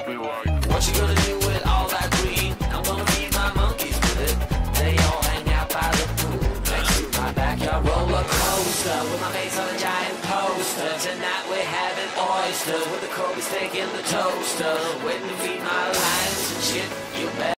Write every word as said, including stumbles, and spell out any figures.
What you gonna do with all that green? I'm gonna feed my monkeys with it. They all hang out by the pool next to my backyard roller coaster with my face on a giant poster. Tonight we're having oysters with the Kobe steak in the toaster. Waiting to feed my lions and shit. You bet.